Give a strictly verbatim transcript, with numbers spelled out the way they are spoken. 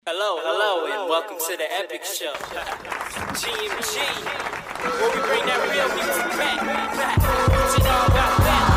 Hello, hello, and welcome to the Epic Show. G M G, where we bring that real music back, back. What you know about that?